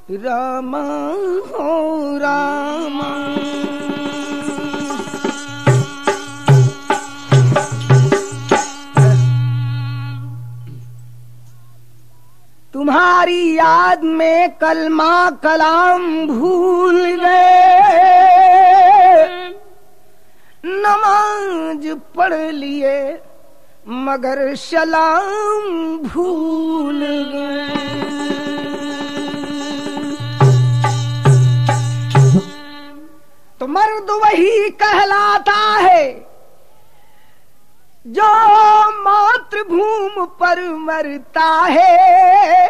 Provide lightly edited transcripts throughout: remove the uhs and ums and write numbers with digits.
रामा हो रामा। तुम्हारी याद में कलमा कलाम भूल गए, नमाज पढ़ लिए मगर सलाम भूल गए। तो मर्द वही कहलाता है जो मातृभूमि पर मरता है,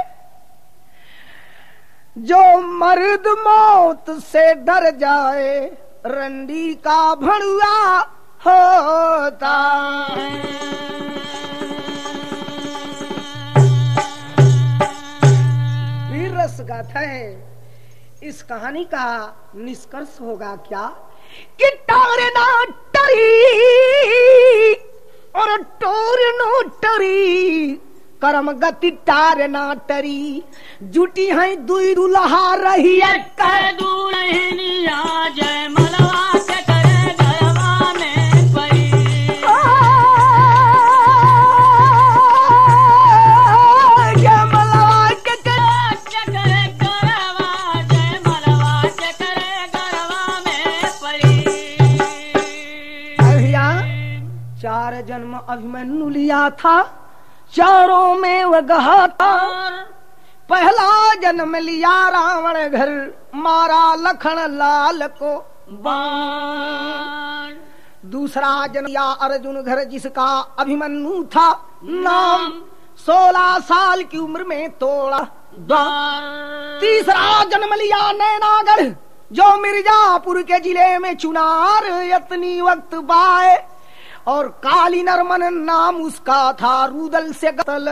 जो मर्द मौत से डर जाए रंडी का भड़ुआ होता है। वीर रस गाथा है। इस कहानी का निष्कर्ष होगा क्या कि टारे ना टरी और टोर नो टरी, करम गति टार ना टरी, जुटी है दुई दुल्हा रही कर दुल्हनिया जय मलवा के करे गरबा में परी। जय मलवा के करे गरबा, जय मलवा के करे गरबा में परी। भैया 4 जन्म अभिमन्यु लिया था, चारों में वह गहा था। पहला जन्म लिया रावण घर, मारा लखन लाल को बाण। दूसरा जन्म लिया अर्जुन घर, जिसका अभिमन्यु था नाम, 16 साल की उम्र में तोड़ा बाण। तीसरा जन्म लिया नैनागढ़, जो मिर्जापुर के जिले में चुनार यतनी वक्त बाए, और काली नरमन नाम उसका था, रूदल से गतल।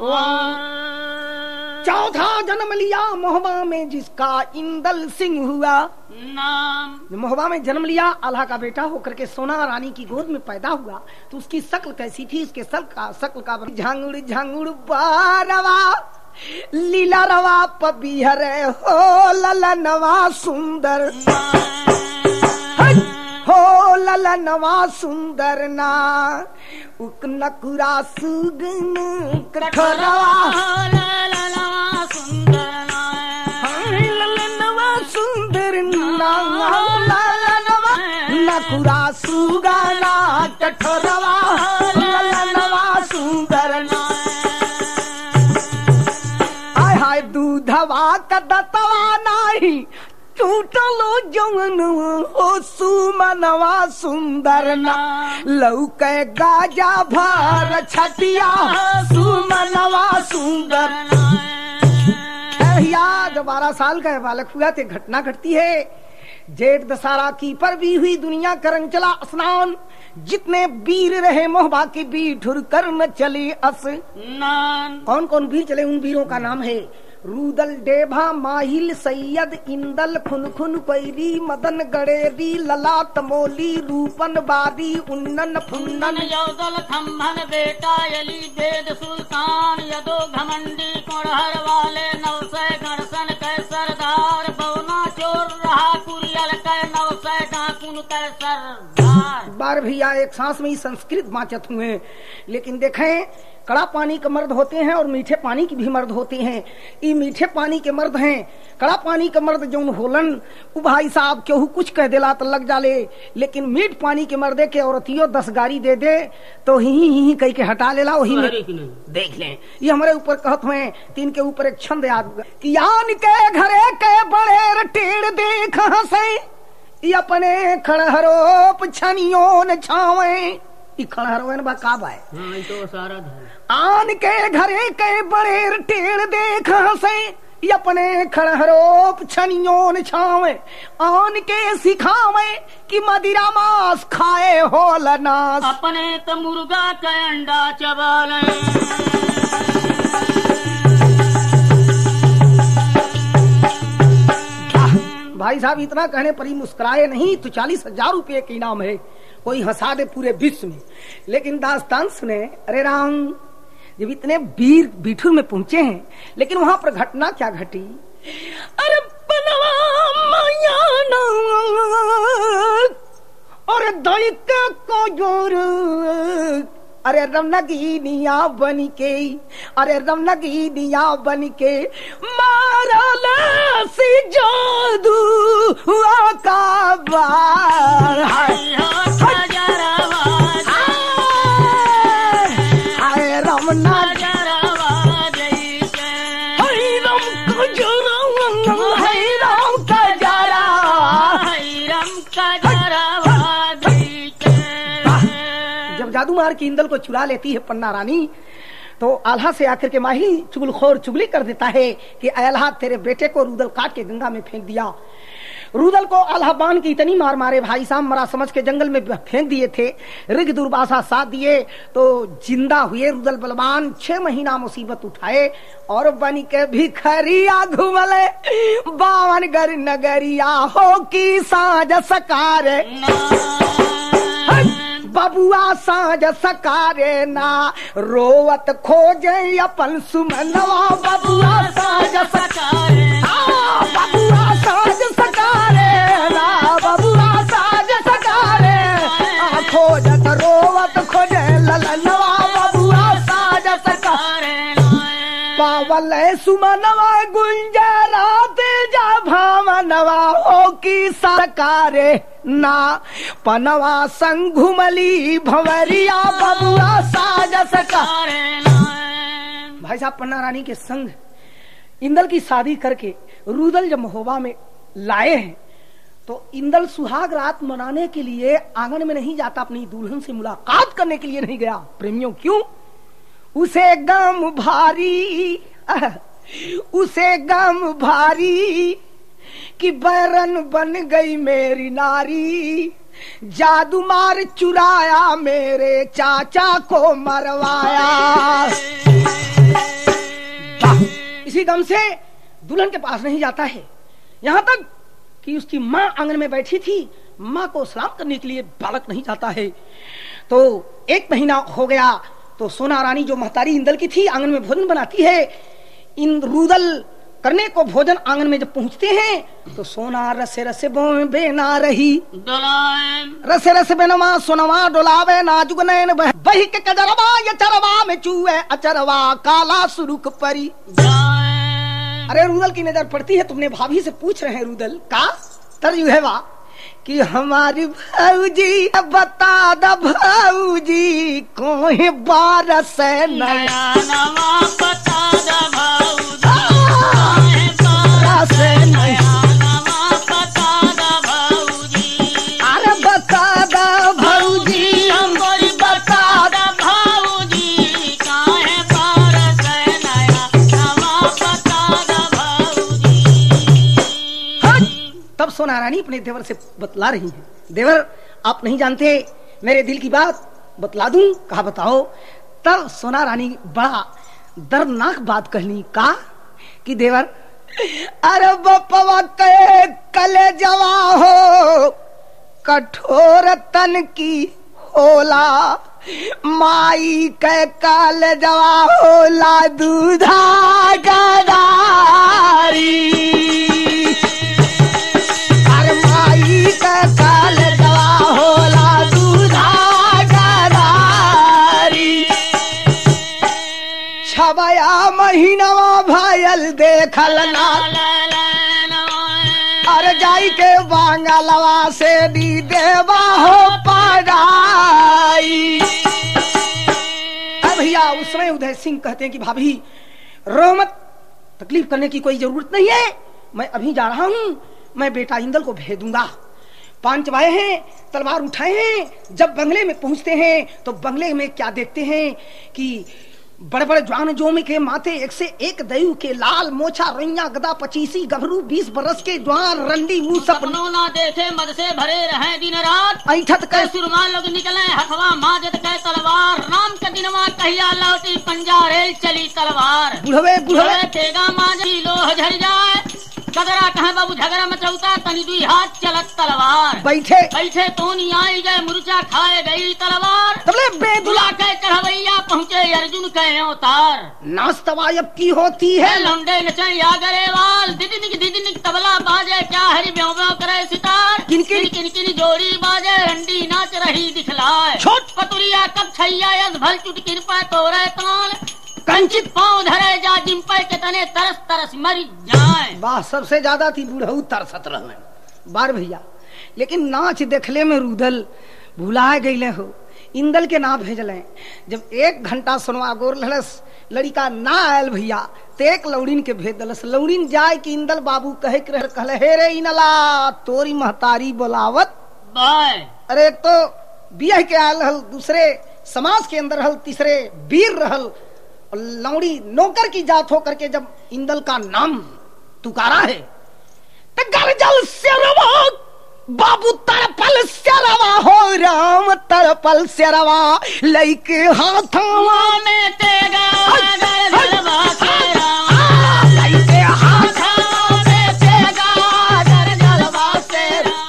चौथा जन्म लिया मोहबा में, जिसका इंदल सिंह हुआ नाम। मोहबा में जन्म लिया, आल्हा का बेटा होकर के सोना रानी की गोद में पैदा हुआ। तो उसकी शक्ल कैसी थी? इसके शक्ल का झांगुड़ झांगुड़ बारवा, लीला रवा पबिहर हो ललनवा सुंदर, हो ललनवा सुंदर ना, उक नकुरा सुगन कठोरवा, ललनवा सुंदर ना, ललनवा सुंदर ना, ललनवा नकुरा सुगना कठोरवा, ललनवा सुंदर ना। आय हाय दूधवा कदतवा नाही, टूटलो जवन हो सुमनवा सुंदर ना, लौके गाजा भर छटिया सुमनवा सुंदर ना। जब 12 साल का बालक हुआ तो घटना घटती है। जेठ दशहरा की पर भी हुई दुनिया करन चला स्नान, जितने वीर रहे मोहबा के बीठुर करन चले स्नान। कौन कौन वीर चले? उन वीरों का नाम है रूदल, डेभा, माहिल, सैयद, इंदल, खुनखुन, पैरी, मदन, गड़ेरी, लला, तमोली, रूपन, बादी, उन्नन, फुन्नन, यौदल, खम्भन, बेटा अली, वेद सुल्तान, यदो घमंडी, कोड़हर वाले, नवसै गणसन कै सरदार, बौना चोर रहा कुरियल कै नवसै डाकुन कै सरदार। बार भैया एक सांस में ही संस्कृत बाचत हुए। लेकिन देखें, कड़ा पानी के मर्द होते हैं और मीठे पानी के भी मर्द होते हैं। ये मीठे पानी के मर्द हैं। कड़ा पानी के मर्द जो होलन, वो भाई साहब केहू कुछ कह देला तो लग जाले, लेकिन मीठ पानी के मर्दे के औरतियों 10 गाड़ी दे दे तो ही कह के हटा लेला। वही में देख लें, ये हमारे ऊपर कहत हुए। तीन के ऊपर एक छंद याद कि यान के घरे के बड़े टेढ़ देख हंसे, अपने खड़हरो छनियों न छावे। खड़हरवन बकाब है तो सारा आन के घरे के बड़े टेढ़ देख हंसे, अपने खड़हरो छनियों न छावे, आन के सिखावे कि मदिरा मांस खाए हो लनास, अपने तो मुर्गा का अंडा चबाले। भाई साहब इतना कहने पर ही मुस्कुराए नहीं तो 40,000 रुपये के इनाम है, कोई हंसा दे पूरे विश्व में। लेकिन दास्तान सुने, अरे राम, जब इतने वीर बीठुर में पहुंचे हैं, लेकिन वहां पर घटना क्या घटी? अरे बनवा मायाना और दलिका को जोर अरे रमनगीनिया बन के अरे रमनगीनिया बन के मारल सी जादू का बार जादू मार की इंदल को चुरा लेती है पन्ना रानी तो आल्हा से आकर के माही चुगलखोर चुगली कर देता है कि आल्हा तेरे बेटे को रुदल काट के गंगा में फेंक दिया। रुदल को आल्हा बान की इतनी मार मारे भाई साहब मरा समझ के जंगल में फेंक दिए थे। ऋग दुर्वासा साथ दिए तो जिंदा हुए रुदल बलवान 6 महीना मुसीबत उठाए और बन के भिखरिया घुमले 52 गर नगरिया हो की साँझ सकारे बबुआ साँझ सकारे ना रोवत खोजे अपन सुमनवा बबुआ साँझ सकारे बबुआ साँझ सकारे ना बबुआ साँझ सकारे खोजत रोवत खोजे ललनवा बबुआ साँझ सकारे पावल सुमनवा गुंजरात जा भावनवा हो की सरकारे ना पनवा संग घुमली भंवरिया बबुआ साज सकारे। भाई साहब पन्ना रानी के संग इंदल की शादी करके रुदल जब महोबा में लाए हैं तो इंदल सुहाग रात मनाने के लिए आंगन में नहीं जाता, अपनी दुल्हन से मुलाकात करने के लिए नहीं गया। प्रेमियों क्यों? उसे गम भारी उसे गम भारी कि बैरन बन गई मेरी नारी जादू मार चुराया मेरे चाचा को मरवाया। इसी गम से दुल्हन के पास नहीं जाता है। यहाँ तक कि उसकी माँ आंगन में बैठी थी, माँ को सलाम करने के लिए बालक नहीं जाता है। तो 1 महीना हो गया तो सोना रानी जो महतारी इंदल की थी आंगन में भोजन बनाती है। इन रुदल करने को भोजन आंगन में जब पहुंचते हैं तो सोना रसे रसे बेना रही रसे रसे बेनमा सोनवा डोलावे नाजुक नैन बही के कजरवा ये चरवा में चूहे अचरवा काला सुरुख परी। अरे रुदल की नजर पड़ती है, तुमने भाभी से पूछ रहे हैं रुदल का तर्ज है वा कि हमारी भौजी बता द भौजी कोई बारस नया नवा बता द भौजी अरे बता द भौजी हमरी बता द भौजी काहे बारस नया नवा बता द भौजी। तब सोना रानी अपने देवर से बतला रही है, देवर आप नहीं जानते मेरे दिल की बात, बतला दूं? कहा बताओ। तब सोना रानी बड़ा दर्दनाक बात कहनी का कि देवर अरे बपवा के कले जवा हो कठोर तन की होला माई के काल जवा होला दूधा गदारी। अरे माई के काल जवा होला दूधा गदारी। 6 महीनवा भयल देखल ना अरे जाई के बांगलवा से दी देवा हो पढ़ाई। भैया उस समय उदय सिंह कहते हैं कि भाभी रो मत, तकलीफ करने की कोई जरूरत नहीं है, मैं अभी जा रहा हूँ, मैं बेटा इंदल को भेज दूंगा। 5 चबाए हैं, तलवार उठाए हैं। जब बंगले में पहुंचते हैं तो बंगले में क्या देखते हैं कि बड़े बड़े जवान जोम के माथे 1 से 1 दयु के लाल मोछा रोइया गदा 25 गभरू 20 बरस के जवान रंडी मुंह सपनों ना देखे मद से भरे रहे दिन रात ऐठत के सुरमा लोग निकले हथवा माजत के तलवार राम के दिनवा कहिया लौटी पंजा रेल चली तलवार बुढ़वे बुढ़वे तेगा माजी लोह झड़ जाए कदरा कहे बाबू झगड़ा मचौता तनी दुई हाथ चलत तलवार बैठे बैठे तो नहीं आई गए मुर्चा खाए गई तलवार तबले बेदुला दुला के चढ़वैया पहुँचे अर्जुन के अवतार नाच तवायब की होती है लौंडे नचैया गरेवाल दीदी तबला बाजे क्या हरि ब्यों ब्यों करे सितार किनकिन किन जोड़ी बाजे रंडी नाच रही दिखलाए छोट पतुरिया कब छैया यस भल चुटकिन पर तोरे ताल कंचित पाँव धरे जा जिम पर के तने तरस तरस मर जाए। वाह सबसे ज्यादा थी बूढ़ऊ तरसत रहने बार भैया लेकिन नाच देखले में रुदल भुला गईले हो इंदल के ना भेजले जब 1 घंटा सुनवा गोर लड़स लड़का ना आयल भैया ते एक लौड़ीन के भेज दलस लौड़ीन जाए कि इंदल बाबू कहे कहले हे रे इनला तोरी महतारी बोलावत बाय अरे एक तो बियाह के आयल रहल दूसरे समाज के अंदर रहल तीसरे वीर रहल और लौड़ी नौकर की जात हो करके जब इंदल का नाम तुकारा है तो गरजल से रवा बाबू तरपल से रवा हो राम तरपल से रवा लइके हाथवा में तेगा गरजलवा से लइके हाथवा में तेगा गरजलवा से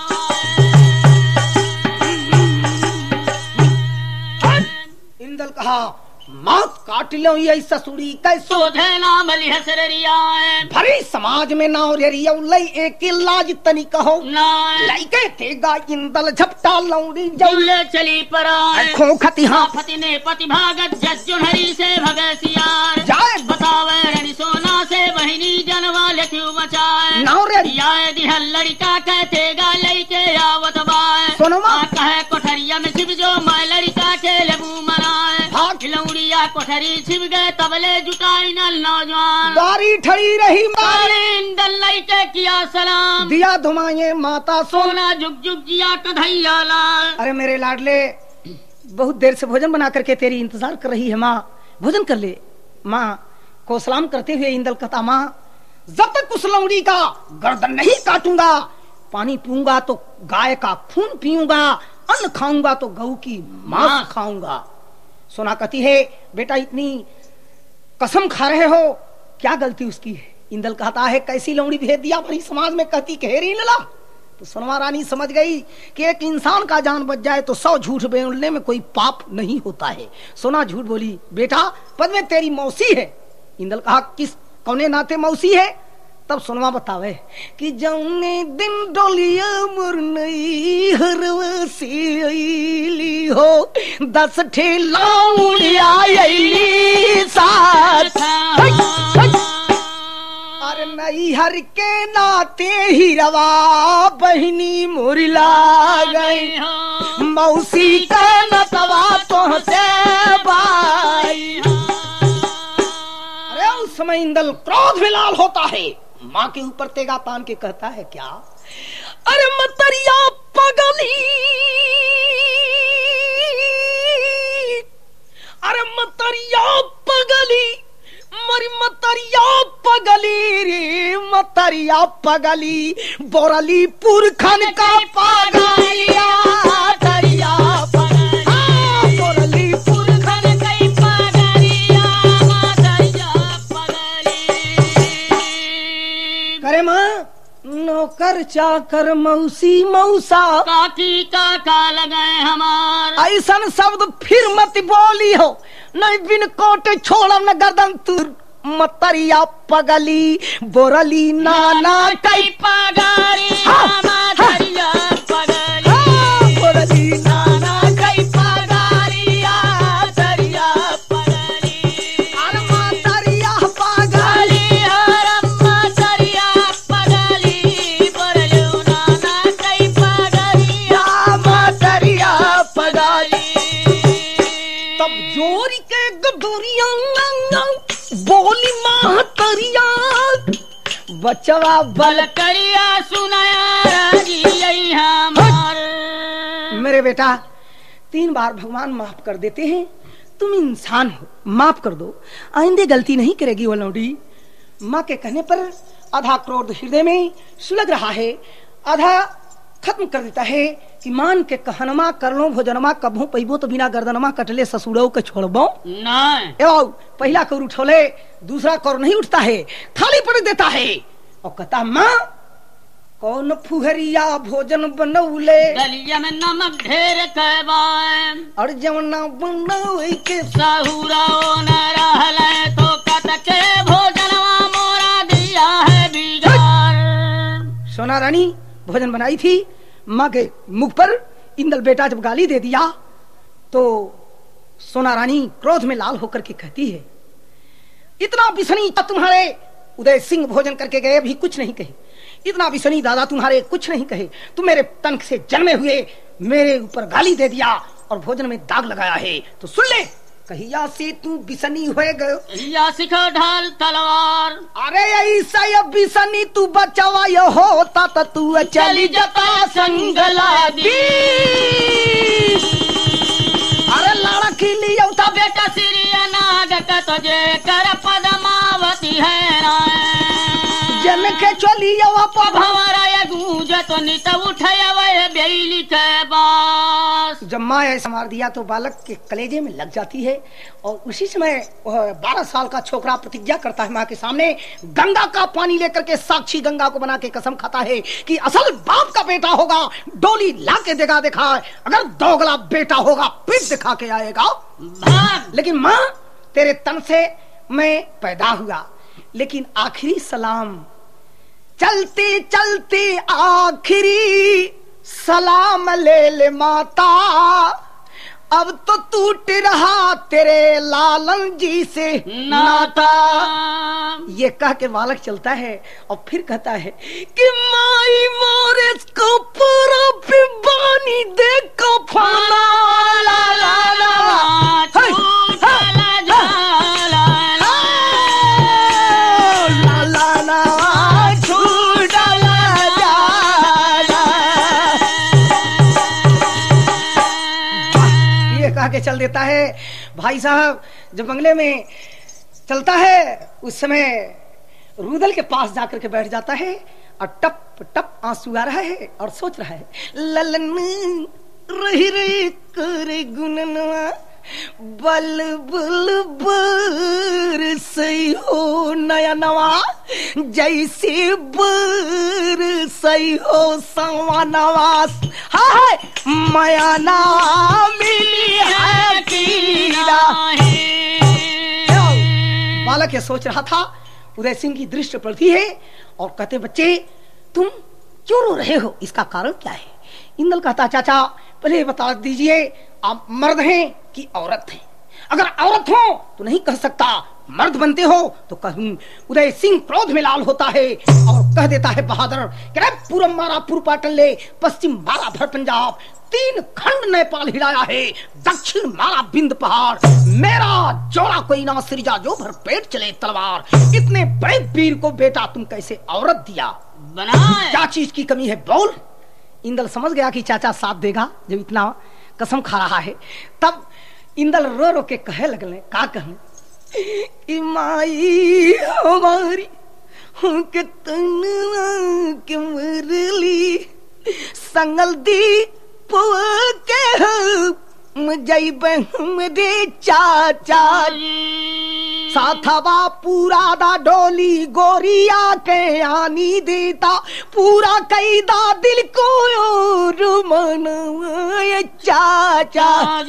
इंदल कहा मौत काट लो ये ससुरी कैसो सोझे नाम लिह सररिया भरी समाज में नाव रेरिया लई एक लाज तनी कहो लइके तेगा इंदल झपटा लौड़ी जौले चली पराए खोखती हाँ पति ने पति भागत जज्जुन हरी से भगे सियार जाए बतावे रणी सोना से बहिनी जनवा लेक्यू बचाए नाव रे याए दिहल लड़का कहतेगा लइके आवत बाए सोनमा कहे कोठरिया में छिप जो मैं लड़का के लेबू मनाए भाग लौड़िया कोठरी छिप गए तबले जुटाई न नौजवान दारी ठड़ी रही इंदल लइके किया सलाम दिया धुमाए माता सोना जुग जुग जिया कन्हैया लाल। अरे मेरे लाडले बहुत देर से भोजन बना करके तेरी इंतजार कर रही है माँ भोजन कर ले माँ को सलाम करते हुए इंदल कहता माँ जब तक उस लौड़ी का गर्दन नहीं काटूंगा पानी पीऊंगा तो गाय का खून पीऊंगा अन्न खाऊंगा तो गऊ की मांस खाऊंगा। सोना कहती है बेटा इतनी कसम खा रहे हो क्या गलती उसकी है। इंदल कहता है कैसी लौड़ी भेज दिया भरी समाज में कहती कहेरी लला। तो सोनवा रानी समझ गई कि एक इंसान का जान बच जाए तो 100 झूठ बोलने में कोई पाप नहीं होता है। सोना झूठ बोली बेटा पद में तेरी मौसी है। इंदल कहा किस कौने नाते मौसी है। तब सोनवा बतावे कि जौने दिन डोलिया मुरनई हरवा से आईली हो 10 ठेलाउड़िया आईली साथ अरे नई हर के नाते हिरवा बहिनी मुरला गई मौसी का नतवा तुहसे बाई। अरे उस समय इंदल क्रोध में लाल होता है माँ के ऊपर तेगा तान के कहता है क्या अरे मतरिया पगली अरे मतरिया पगली मरी मतरिया पगली रे मतरिया पगली बोरली पुरखन का पगलिया तरिया पगली बोरली पुरखन कई पगलिया मतरिया पगली। करे माँ नौकर चाकर मौसी मौसा काकी काका लगाए हमार ऐसन शब्द फिर मत बोली हो नहीं बिन कोटे छोड़म न गर्दन तुर मतरिया पगली बोरली नाना कई पगारी मतरिया पगली बोरली नाना कई पगारिया तरिया पगली अरे मतरिया पगली हरम्मा तरिया पगली बोरलो नाना कई पगारिया मतरिया पगली। तब जोरी के गडोरिया बोली महतरिया बचवा बल करिया सुनाया जी हमार। मेरे बेटा 3 बार भगवान माफ कर देते हैं तुम इंसान हो माफ कर दो आइंदे गलती नहीं करेगी वो लौड़ी। माँ के कहने पर आधा क्रोध हृदय में सुलग रहा है आधा खत्म कर देता है कि मान के कहनमा कर लो भोजनमा कभू पैबो तो बिना गर्दनमा कटले ससुरौ के छोड़बो नहीं। पहला कौर उठोले दूसरा कौर नहीं उठता है खाली पड़ देता है। और कहता माँ कौन फुहरिया भोजन बनौले दलिया में नमक ढेर कहवाए और जवना बनौले के सहुरा न रहले तो कत के भोजनवा मोरा दिया है बिगाड़। सोना रानी भोजन बनाई थी, माँ के मुख पर इंदल बेटा जब गाली दे दिया तो सोना रानी क्रोध में लाल होकर के कहती है इतना बिसनी तुम्हारे उदय सिंह भोजन करके गए भी कुछ नहीं कहे, इतना बिसनी दादा तुम्हारे कुछ नहीं कहे, तुम मेरे तन से जन्मे हुए मेरे ऊपर गाली दे दिया और भोजन में दाग लगाया है। तो सुन ले कहिया से तू बिसनी हो गयो या सिखो ढाल तलवार। अरे ऐसा ये बिसनी तू बचावा ये होता तो तू चली जाता संगलादी। अरे लड़की लियो तो बेटा सिरिया नाग का तुझे कर पद्मावती है ना जन के चलियो भंवरा ये गूंज तो नित उठे वे बेली के पास। जब माँ ऐसा मार दिया तो बालक के कलेजे में लग जाती है और उसी समय 12 साल का छोकरा प्रतिज्ञा करता है माँ के सामने, गंगा का पानी लेकर के साक्षी गंगा को बना के कसम खाता है कि असल बाप का बेटा होगा डोली ला के देगा देखा, अगर दोगला बेटा होगा पीठ दिखा के आएगा। लेकिन माँ तेरे तन से मैं पैदा हुआ, लेकिन आखिरी सलाम चलते चलते आखिरी सलाम ले ले माता, अब तो टूट रहा तेरे लालन जी से नाता। ये कह के बालक चलता है और फिर कहता है कि माई मोरे को पूरा पिबानी देखो फाना ला ला ला के चल देता है। भाई साहब जब बंगले में चलता है उस समय रुदल के पास जाकर के बैठ जाता है और टप टप आंसू आ रहा है और सोच रहा है ललन रही रे करे गुननवा बल बल बर सही हो नया नवा जैसे बर सही हो सवा नवास। हाय माया ना मिली है कीड़ा। बालक ये सोच रहा था, उदय सिंह की दृष्टि पड़ती है और कहते बच्चे तुम क्यों रो रहे हो, इसका कारण क्या है। इंदल कहता चाचा पहले बता दीजिए आप मर्द हैं कि औरत हैं, अगर औरत हो तो नहीं कह सकता, मर्द बनते हो तो कहूं। उदय सिंह क्रोध में लाल होता है और कह देता है बहादुर कि पूरब मारा पूर्वपाटन ले, पश्चिम मारा भर पंजाब, 3 खंड नेपाल हिलाया है, दक्षिण मारा बिंद पहाड़, मेरा जोड़ा कोई ना सिरजा जो भर पेट चले तलवार। इतने बड़े वीर को बेटा तुम कैसे औरत दिया, क्या चीज की कमी है बोल। इंदल समझ गया कि चाचा साथ देगा जब इतना कसम खा रहा है। तब इंदल रो रो के कहे लगले का कहूं माई हमारी के तनवा के मुरली संगल दी के जैबे हमरे चाचा साथवा पूरा दा डोली गोरिया के आनी देता पूरा कैदा दिल को रुमन चाचा।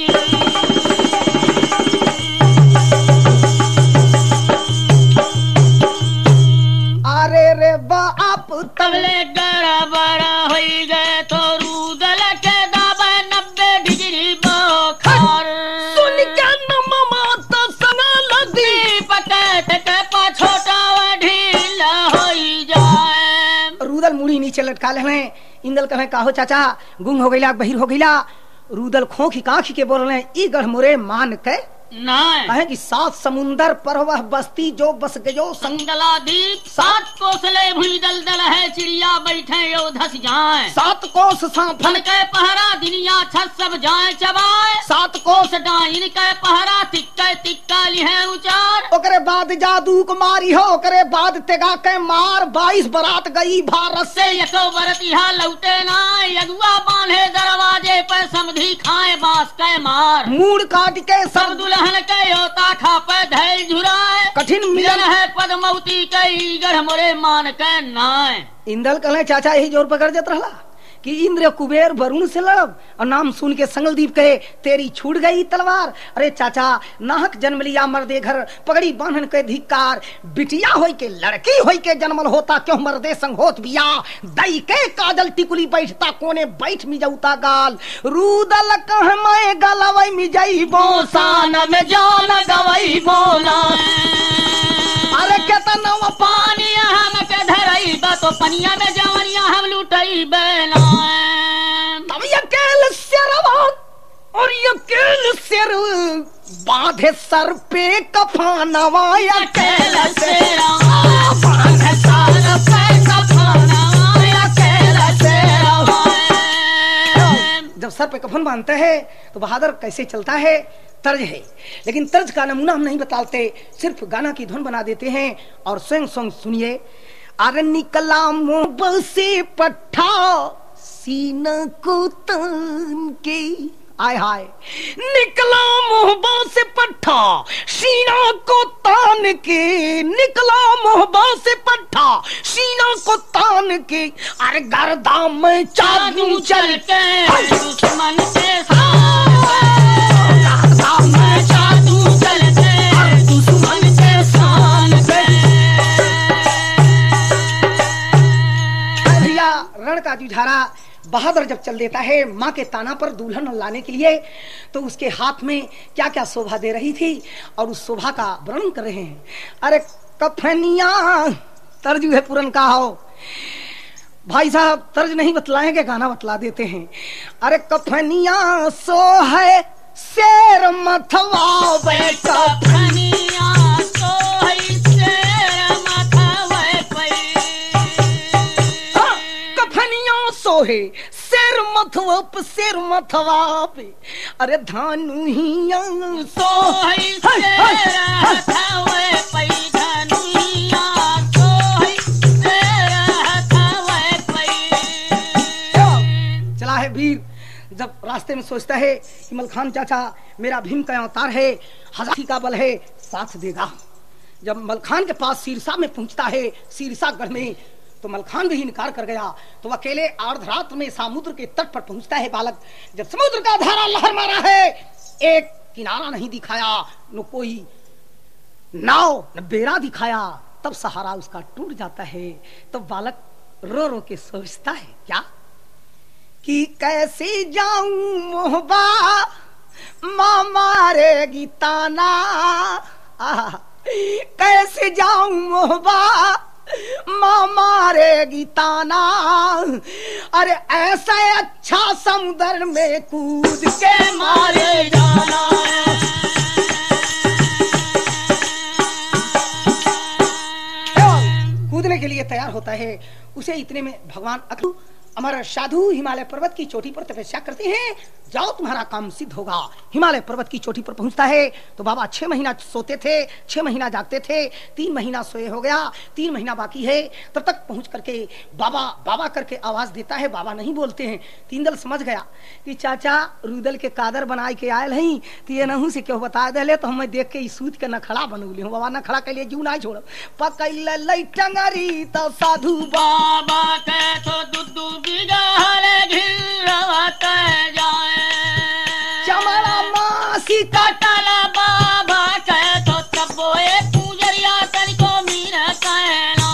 अरे रे बाप तबले गड़बड़ हो गए तो रुदल के दाबे 90 डिग्री बुखार सुन के नममा तो संगा लगी पकट के पछोटा ढीला हो जाए। रुदल मुड़ी नीचे लटका ले। इंदल कहे काहो चाचा गुंग हो गईला बहिर हो गईला। रुदल खोखी काखी के बोल रहे ई गढ़ मोरे मान के कहे कि 7 समुंदर पर वह बस्ती जो बस गयो संगला दीप 7 कोसले भूल दलदल है चिड़िया बैठे यो धस जाए 7 कोस सांफन के पहरा दुनिया छत सब जाए चबाए 7 कोस डाइन के पहरा तिक्का तिक्का लिहे उचार ओकरे बाद जादू कुमारी हो ओकरे बाद तेगा के मार 22 बरात गई भारत से एको बरत यहाँ लौटे ना अगुआ बांधे दरवाजे पर समधी खाए बांस के मार मूड काट के सब दुल्हन के योता खा पे धैल झुराए कठिन मिलन मिलन है पद्मवती कई गढ़ मोरे मान के नाय। इंदल कहे चाचा यही जोर पकड़ देता रहा कि इंद्र कुबेर वरुण से लड़ब, और नाम सुन के संगलदीप कहे तेरी छूट गई तलवार। अरे चाचा नाहक जन्म लिया मर्दे घर, पगड़ी बांधन के धिक्कार, बिटिया होई के लड़की होई के जन्मल होता, क्यों मर्दे संग होत बिया, दई के काजल टिकुली बैठता कोने बैठ मिजौता गाल, रूदल कह मैं गलवई मिजई बोसान में जान गवई बोला। अरे केतना पानी हम के धरई बा तो पनिया में जवनिया हम लुटई बेला। तब यकेल सिरवा और यकेल सिर बांधे सर पे कफानवा, यकेल सिरवा बांधे सर पे कफानवा, यकेल सिरवा। जब सर पे कफन बांधते हैं तो बहादुर कैसे चलता है तर्ज है, लेकिन तर्ज का नमूना हम नहीं बताते, सिर्फ गाना की धुन बना देते हैं और स्वयं सॉन्ग सुनिए। अरे निकला मुंह से पट्ठा सीना को तान के, आय हाय निकला मुहबा से पट्ठा सीना को तान के, निकला मुहबा से पट्ठा सीना को तान के, अरे गर्दा में चादू चल के दुश्मन के साथ, गर्दा में चादू चल के दुश्मन के साथ। भैया रण का जुझारा बहादुर जब चल देता है माँ के ताना पर दुल्हन लाने के लिए, तो उसके हाथ में क्या क्या शोभा दे रही थी और उस शोभा का वर्णन कर रहे हैं। अरे कफनिया तर्ज है पुरन का हो भाई साहब, तर्ज नहीं बतलाएंगे गाना बतला देते हैं। अरे कफनिया सो है शेर मथवा बेटा, कफनिया सो है शेर मथवा पे, कफनिया सो है शेर मथवा पे, शेर मथवा पे, अरे धानुहिया सो है शेर मथवा पे, धानुहिया सो है शेर मथवा पे। चला है वीर जब रास्ते में सोचता है कि मलखान चाचा मेरा भीम का अवतार है, हजारी का बल है, साथ देगा। जब मलखान के पास सिरसा में पहुंचता है, सिरसा गढ़ में, तो मलखान भी इनकार कर गया। तो अकेले अर्धरात्र में समुद्र के तट पर पहुंचता है बालक। जब समुद्र का धारा लहर मारा है, एक किनारा नहीं दिखाया, न कोई नाव न बेड़ा दिखाया, तब सहारा उसका टूट जाता है। तो बालक रो रो के सोचता है क्या कि कैसे जाऊं मोहबा माँ मारेगी ताना, कैसे जाऊं मोहबा माँ मारेगी ताना, अरे ऐसा अच्छा समुद्र में कूद के मारे जाना। कूदने के लिए तैयार होता है, उसे इतने में भगवान हमारा साधु हिमालय पर्वत की चोटी पर तपस्या करते हैं, जाओ तुम्हारा काम सिद्ध होगा। हिमालय पर्वत की चोटी पर पहुंचता है तो बाबा 6 महीना सोते थे, 6 महीना जागते थे, 3 महीना सोए हो गया, 3 महीना बाकी है। तब तक पहुंच करके बाबा बाबा करके आवाज देता है, बाबा नहीं बोलते हैं। तीन समझ गया कि चाचा रुदल के कादर बनाए के आयल हैं, तो ये नहू से क्यों बता दे, तो हमें देख के सूत के नखड़ा बनौले हूँ। बाबा नखड़ा के लिए जू ना छोड़ पकड़ टंगरी तो साधु बाबा के तो दुदू चमड़ा मासी कटला बाबा कहे तो तबोए पूजरिया तनिको मीरा कहना।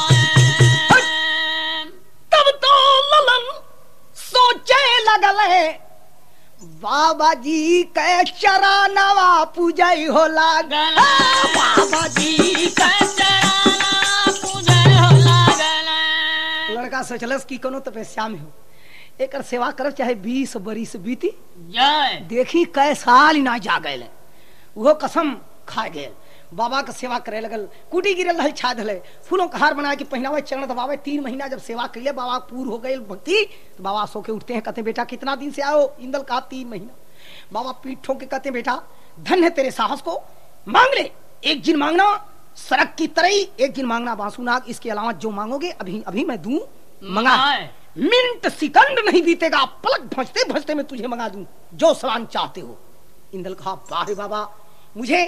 तब तो ललन सोचे लगल है, बाबा जी के चरणवा पूजई हो लागल, बाबा जी के चरणवा पूजई हो लागल। लड़का सोचलस कि कोनो तपस्या में हो, एक सेवा करब चाहे 20 बरिस बीती, देखी कै साल ना जा गए, वो कसम खा गए। बाबा का सेवा करे लगल, कुटी गिरल रहे, छा धले, फूलों का हार बनाए कि पहनावे, चरण दबावे। 3 महीना जब सेवा कर ले, बाबा पूर्ण हो गए भक्ति, तो बाबा सो के उठते हैं, कहते बेटा कितना दिन से आओ? इंदल कहा 3 महीना। बाबा पीठ ठोक के कहते बेटा धन है तेरे साहस को, मांग ले, एक जिन मांगना सड़क की तरई, एक जिन मांगना बांसुनाग, इसके अलावा जो मांगोगे अभी अभी मैं दूं, मंगा। मिनट सेकंड नहीं बीतेगा, पलक भजते भजते मैं तुझे मंगा दूं जो सवाल चाहते हो। इंदल कहा वाह बाबा, मुझे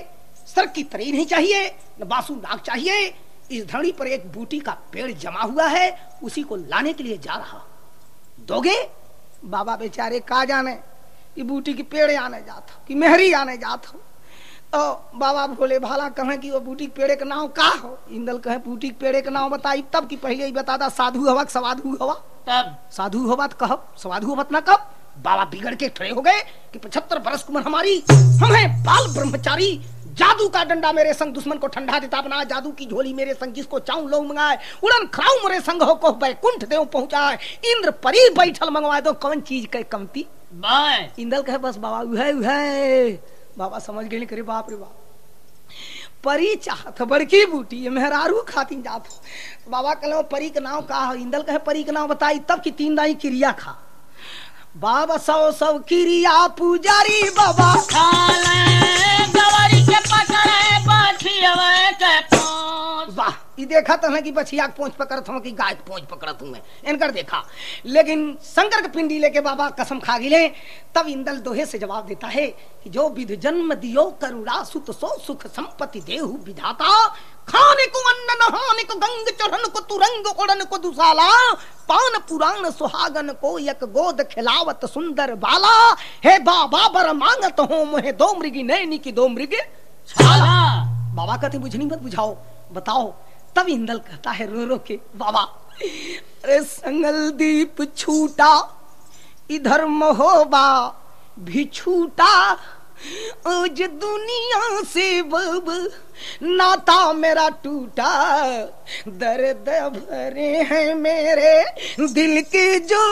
सर्क की तरी नहीं चाहिए, न बासु नाग चाहिए। इस धरती पर एक बूटी का पेड़ जमा हुआ है, उसी को लाने के लिए जा रहा। दोगे? बाबा बेचारे का जाने कि बूटी की पेड़ आने जाता कि मेहरी आने जाता। तो बाबा भोले भाला कहे कि वो बूटी के पेड़े का नाम का हो। इंदल कहे बूटी के पेड़े का नाम बताई तब कि पहले ही बता दा साधु हवा सवाधु हवा। तब साधु हवा कहो, सवाधु हवा ना कब। बाबा बिगड़ के खड़े हो गए कि 75 बरस की उम्र हमारी, हम हैं बाल ब्रह्मचारी। जादू का डंडा मेरे संग दुश्मन को ठंडा देता बना, जादू की झोली मेरे संग जिसको चाहूं लो मंगाए, उड़न खराऊ मेरे संग हो को बैकुंठ देव पहुंचाए, इंद्र परी बैठल मंगवाए दो कौन चीज के कमती। इंदल कहे बस बाबा उहे। बाबा समझ गए करे बाप रे बाप, परी चाहत बड़की बूटी मेहरारू खाती जात। बाबा कहले परी के नाम का हो। इंदल कहे परी के नाम बताई तब की 3 दाई क्रिया खा। बाबा 100 क्रिया पुजारी बाबा गवारी के पकड़े बाछिया के पोंछ। वाह, ये देखा तो है कि बछिया के पोंछ पकड़त हूं कि गाय के पोंछ पकड़त हूं मैं, इनकर देखा। लेकिन शंकर के पिंडी लेके बाबा कसम खा गिले। तब इंदल दोहे से जवाब देता है कि जो विध जन्म दियो करुणा सुत सो सुख संपत्ति देहु विधाता, खाने को अन्न नहाने को गंग चढ़न को तुरंग ओढ़न को दुसाला, पान पुराण सुहागन को एक गोद खिलावत सुंदर बाला। हे बाबा बर मांगत हो मोहे 2 मृगी नैनी की 2 मृग छाला। बाबा कहते बुझनी मत बुझाओ बताओ। तब इंदल कहता है रो रो के बाबा अरे संगल दीप छूटा इधर महोबा भी छूटा, आज दुनिया से बब नाता मेरा टूटा, दर्द भरे हैं मेरे दिल के जो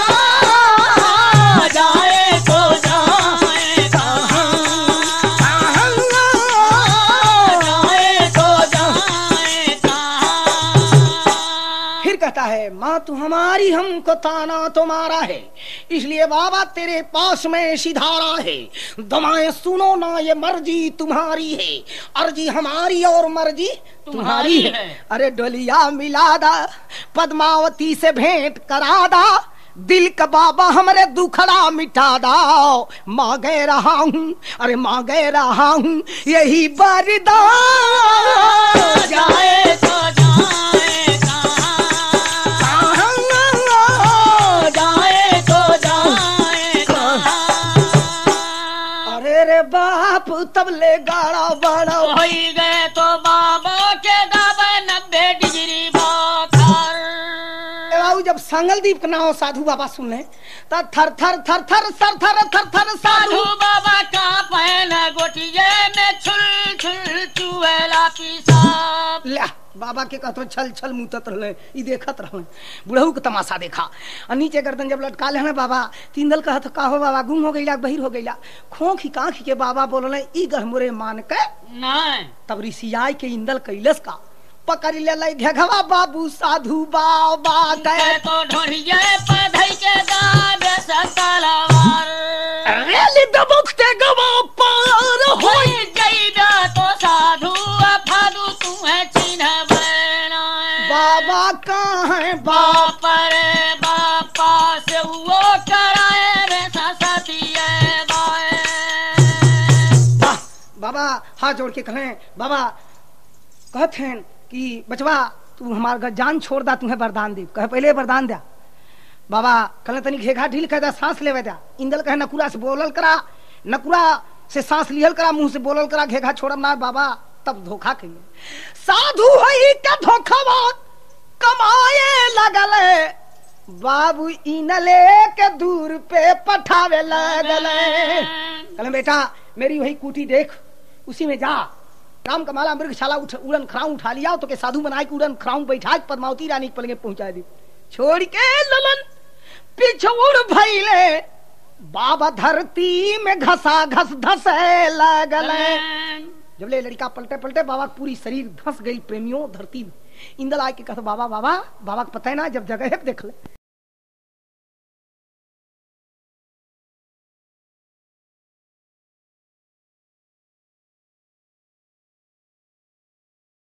जाए तो जाए कहाँ, जाए तो जाए कहाँ। फिर कहता है माँ तू हमारी हमको ताना तुम्हारा है, इसलिए बाबा तेरे पास में सिधारा है। दमाएं सुनो ना ये मर्जी तुम्हारी है, अर्जी हमारी और मर्जी तुम्हारी है। अरे डोलिया मिला दा पद्मावती से भेंट करा दा, दिल का बाबा हमारे दुखड़ा मिटा दाओ। मांगे रहा हूँ अरे मांगे रहा हूँ यही वरदान, जाए तो जाए कहाँ, जाए तो जाए कहाँ। अरे रे बाप तब ले गाड़ा बड़ा हो गए तो बाबा के दाबे 90 डिग्री बुखार। जब संगलदीप का नाम साधु बाबा सुन ले तो थर थर थर थर सर थर थर थर साधु बाबा का पहना गोटिये में छुल छुल चुएला पिसाब। ले बाबा के कहतो छल छल मुतत रहले, ई देखत रहले। बुढ़ऊ के तमाशा देखा और नीचे गर्दन जब लटका ले बाबा तींदल कहत का हो बाबा गुम हो गईला बहिर हो गईला। खोखी कांख के बाबा बोलले ई गहमुरे मान के नहीं। तब ऋषियाई के इंदल कैलस का पकड़ ले घेघवा बाबू साधु बाबा गए तो ढोलिए पधई के दाबे सकलवार। रेली दबकते गवा पार होई जइबा तो साधु फादू तुम्हें चिन्ह बना। बाबा कहाँ है बाप रे बापा से वो कराए रे ससतिए बाए। बाबा हाथ जोड़ के कहें बाबा कहते हैं कि बचवा तू हमारा जान छोड़ दा तुम्हें वरदान दे। कहे पहले वरदान दिया बाबा कहले तनी घेघा ढील कर दा सांस लेवे दा। इंदल कहे नकुरा से बोलल करा, नकुरा से सांस लियल करा, मुंह से बोलल करा, घेघा छोड़म ना। बाबा तब धोखा कहिए साधु है क्या धोखावा कमाए लगले, बाबू इनले के दूर पे पठावे लगले। कहले बेटा मेरी वही कूटी देख उसी में जा, राम कमाला मृगशाला उड़न खराऊ उठा लिया तो के साधु बनाए उड़न खराऊ बैठा पद्मावती रानी के पलंगे पहुंचा दी। छोड़ के ललन पिछोड़ भइले बाबा धरती में घसा घस धसे लगले। जब ले लड़का पलटे पलटे बाबा पूरी शरीर धस गई प्रेमियों धरती में। इंदल आके कहता बाबा बाबा बाबा को पता है ना जब जगह देख ले